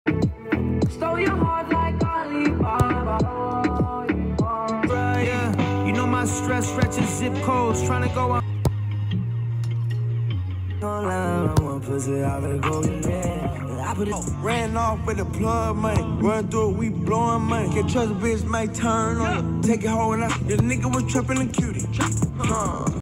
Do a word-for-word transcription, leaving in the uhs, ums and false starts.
Stole your heart like Alibaba. Yeah, you know my stress stretches zip codes, trying to go on. Online, I want pussy out of golden man. I put it ran off with the plug money. Run through it, we blowing money. Get trust a bitch, might turn on you. Take it home and I. The nigga was trapping the cutie. Uh.